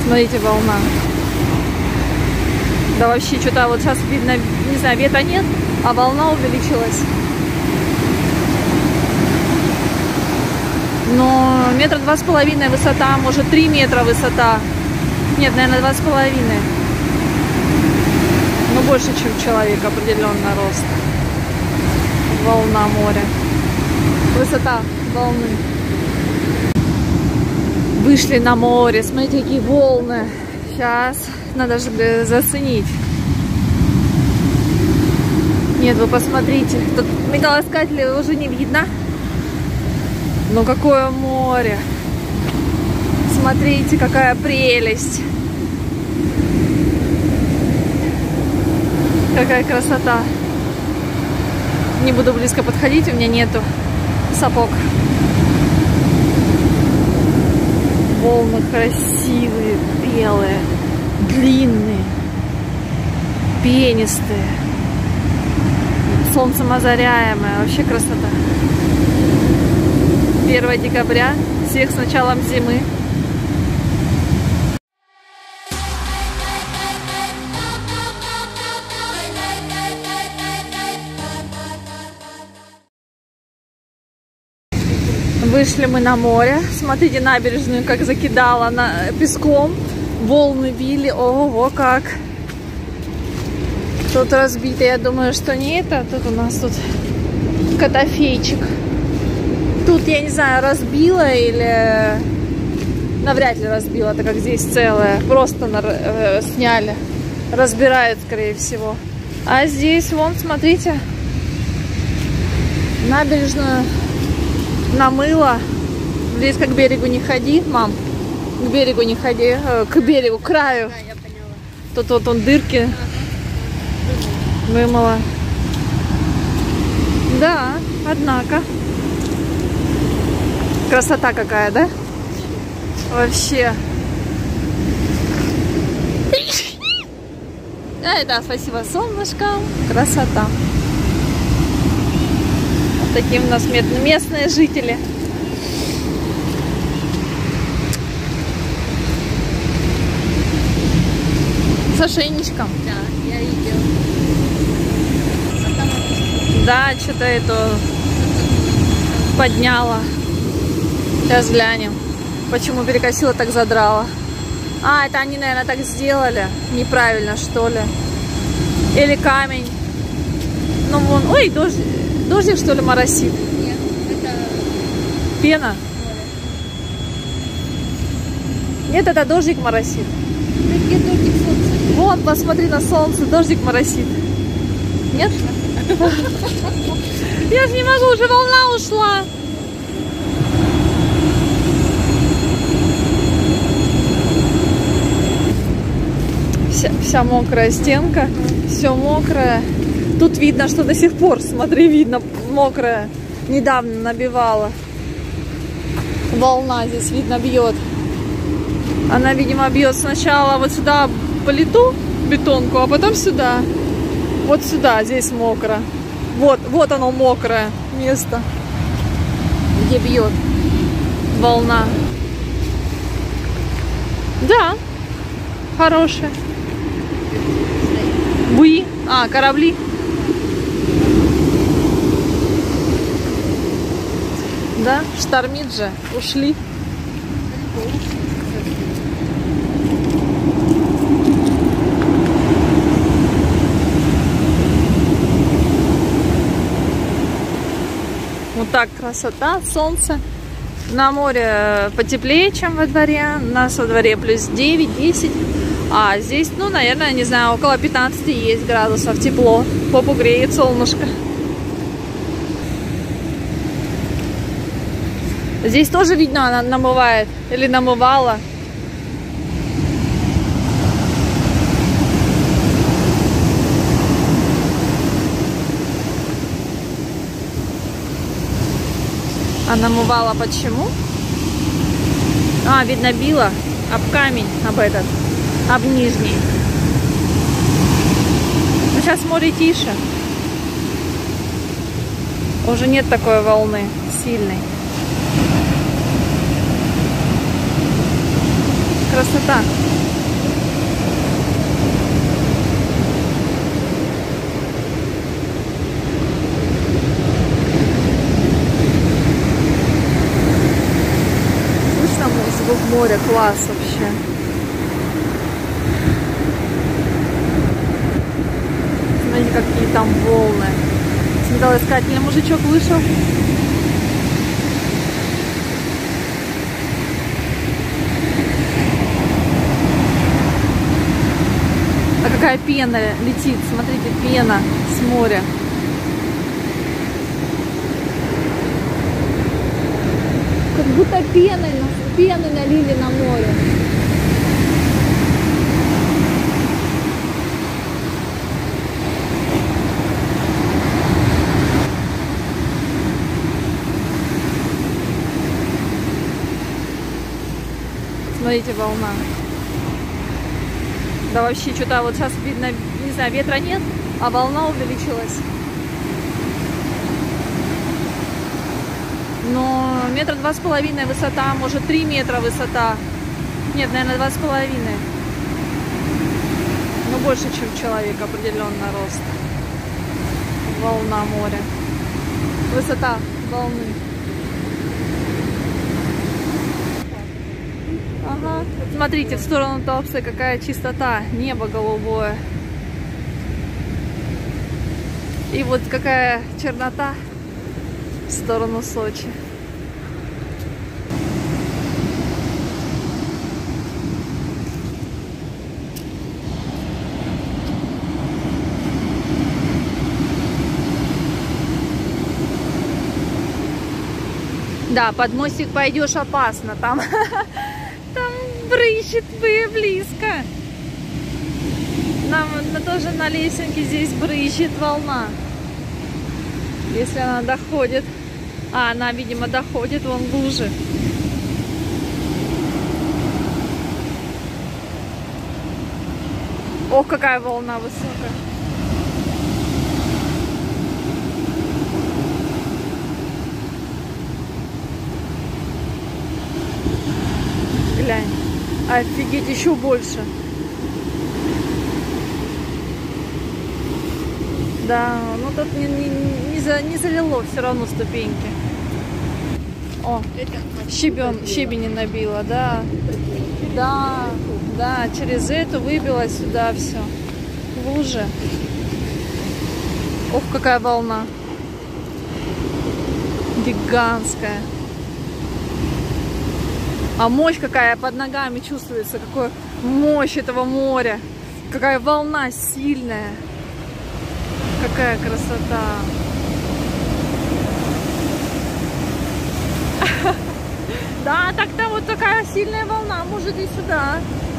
Смотрите, волна. Да вообще что-то вот сейчас видно, не знаю, ветра нет, а волна увеличилась. Но 2,5 метра высота, может 3 метра высота. Нет, наверное, 2,5. Но больше, чем человек, определенно рост. Волна моря. Высота волны. Вышли на море. Смотрите, какие волны. Сейчас надо же заценить. Нет, вы посмотрите. Тут металлоискатели уже не видно. Но какое море. Смотрите, какая прелесть. Какая красота. Не буду близко подходить, у меня нету сапог. Волны красивые, белые, длинные, пенистые, солнцем озаряемые. Вообще красота. 1 декабря. Всех с началом зимы. Вышли мы на море. Смотрите, набережную как закидала песком. Волны били. Ого, как. Тут разбито. Я думаю, что не это. Тут у нас тут котофейчик. Тут, я не знаю, разбила или... Навряд ли разбила, так как здесь целое. Просто сняли. Разбирают, скорее всего. А здесь, вон, смотрите. Набережную намыло. Здесь к берегу не ходи, мам. К берегу не ходи. К берегу, к краю. Да, я поняла. Тут вот он дырки. Вымыла. Да, однако. Красота какая, да? Вообще. Да, спасибо солнышко. Красота. Вот такие у нас местные жители. С ошейничком. Да, я видела. Да, что-то это подняла. Сейчас глянем. Почему перекосила, так задрала. А, это они, наверное, так сделали. Неправильно, что ли. Или камень. Ну, вон. Ой, дождик, что ли, моросит? Нет, это Пена? море. Нет, это дождик моросит. Да где дождик, солнце? Вон, посмотри на солнце, дождик моросит. Нет? Я же не могу, уже волна ушла. Вся мокрая стенка, все мокрое. Тут видно, что до сих пор, смотри, видно, мокрая. Недавно набивала. Волна здесь, видно, бьет. Она, видимо, бьет сначала вот сюда плиту, бетонку, а потом сюда. Вот сюда, здесь мокро. Вот оно мокрое место, где бьет волна. Да, хорошая. Буи. А, корабли. Да, штормит же. Ушли. Вот так красота, солнце. На море потеплее, чем во дворе. У нас во дворе плюс 9-10. А здесь, ну, наверное, не знаю, около 15 есть градусов тепло. Попу греет солнышко. Здесь тоже видно, она намывает. Или намывала. А намывала почему? А, видно, била об камень, об этот. Об нижний. Но сейчас море тише. Уже нет такой волны сильной. Красота. Слышно звук моря, класс вообще. Смотрите, какие там волны. Металлоискательный мужичок вышел. А какая пена летит, смотрите, пена с моря. Как будто пены налили на море. Смотрите, волна. Да вообще что-то вот сейчас видно, не знаю, ветра нет, а волна увеличилась. Но 2,5 метра высота, может 3 метра высота. Нет, наверное, 2,5. Ну, больше, чем человек, определенно рост. Волна моря. Высота волны. Ага. Смотрите, в сторону Туапсе какая чистота. Небо голубое. И вот какая чернота в сторону Сочи. Да, под мостик пойдешь опасно. Там брызжет близко. Нам тоже на лесенке здесь брызжет волна. Если она доходит. А, она, видимо, доходит вон в луже. Ох, какая волна высокая. Глянь. Офигеть, еще больше. Да, ну тут не залило все равно ступеньки. О, щебень не набила, да. Да, да, через эту выбила сюда все. В луже. Ох, какая волна. Гигантская. А мощь какая под ногами чувствуется, какая мощь этого моря. Какая волна сильная. Какая красота. Да, тогда вот такая сильная волна может и сюда.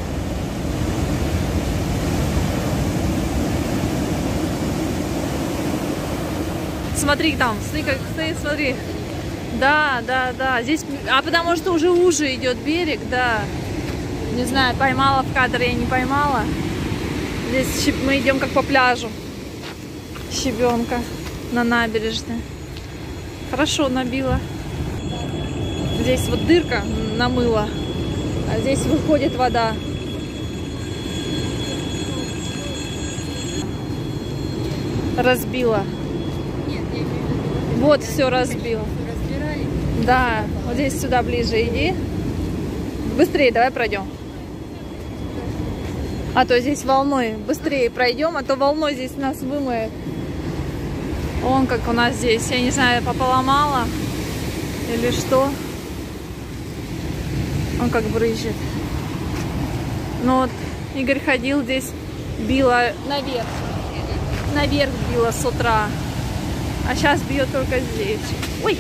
Смотри там, смотри, как стоит, смотри. Да, да, да. Здесь, а потому что уже идет берег, да. Не знаю, поймала в кадр, я не поймала. Здесь мы идем как по пляжу. Щебенка на набережной. Хорошо набила. Здесь вот дырка намыла, а здесь выходит вода. Разбила. Нет, я имею в виду, Вот все разбила. разбирали. Да, вот здесь сюда ближе иди. Быстрее давай пройдем. А то здесь волной быстрее пройдем, а то волной здесь нас вымоет. Вон как у нас здесь, я не знаю, пополомала или что. Он как брызжет. Ну вот Игорь ходил здесь, била наверх. Наверх била с утра. А сейчас бьет только здесь. Ой!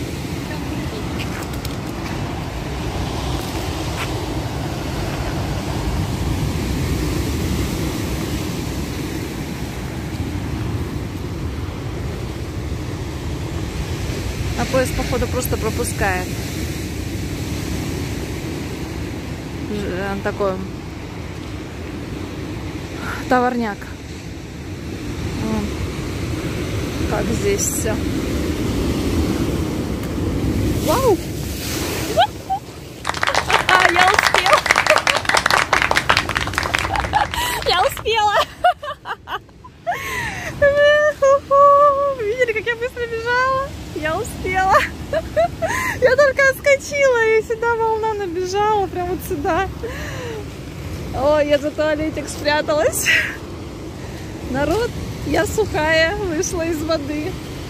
А поезд, походу, просто пропускает. Он такой товарняк. Вон, как здесь все. Вау! Я успела! сюда волна набежала, прям вот сюда. Ой, я за туалетик спряталась. Народ, я сухая, вышла из воды.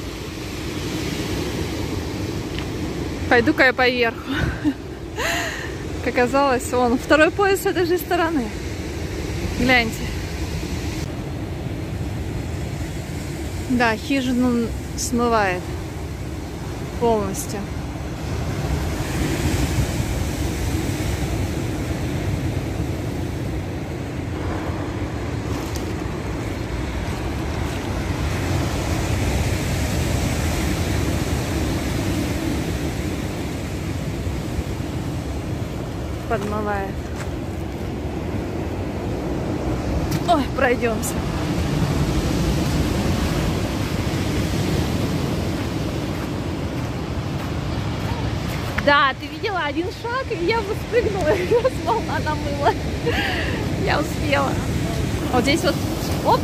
Пойду-ка я поверху. Как оказалось, вон второй пояс с этой же стороны. Гляньте. Да, хижину смывает полностью. Подмывает. Ой, пройдемся. Да, ты видела один шаг, и я бы спрыгнула, и раз волна намыла. Я успела. Вот здесь вот, оп.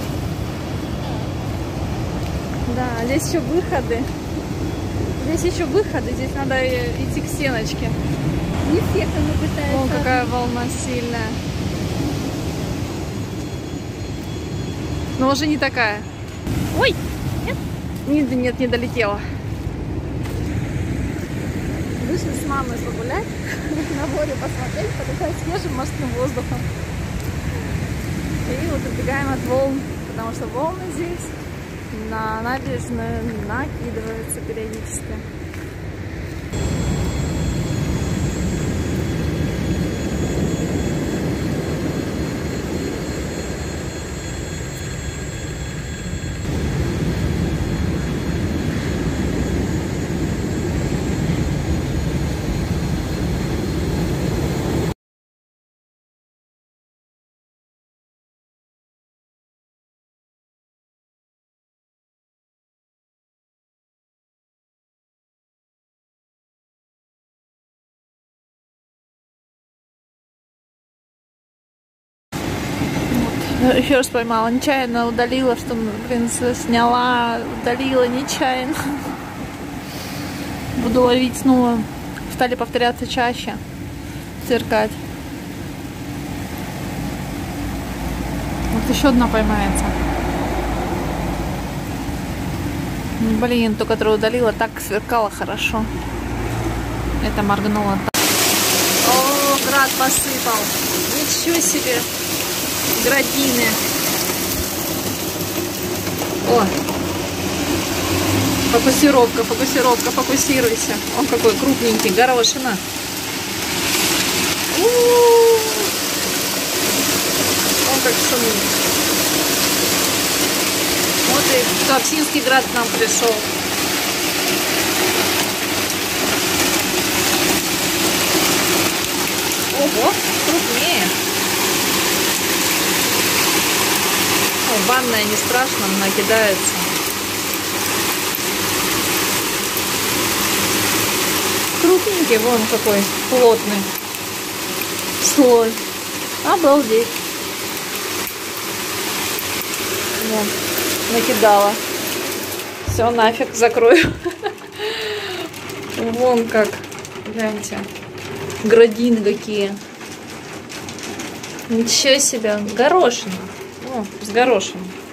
Да, здесь еще выходы. Здесь еще выходы, здесь надо идти к стеночке. Не все, кому пытаются. Вон какая волна сильная. Но уже не такая. Ой! Нет? Нет, не долетела. Вышли с мамой погулять, на море посмотреть, подышать свежим морским воздухом. И вот убегаем от волн, потому что волны здесь на набережную накидываются периодически. Еще раз поймала, нечаянно удалила, что, блин, сняла, удалила нечаянно. Буду ловить снова. Стали повторяться чаще. Циркать. Вот еще одна поймается. Блин, ту, которую удалила, так сверкала хорошо. Это моргнуло. О, град посыпал. Ничего себе. Градины. О! Фокусировка, фокусировка, фокусируйся. Он какой крупненький, горошина. Он как шумит. Вот и Туапсинский град к нам пришел. Ого, крупнее. Ванная не страшно, она кидается. Крупненький, вон какой плотный слой. Обалдеть. Вон, накидала. Все, нафиг, закрою. Вон как, гляньте. Градины какие. Ничего себе, горошина. О, с горошиной.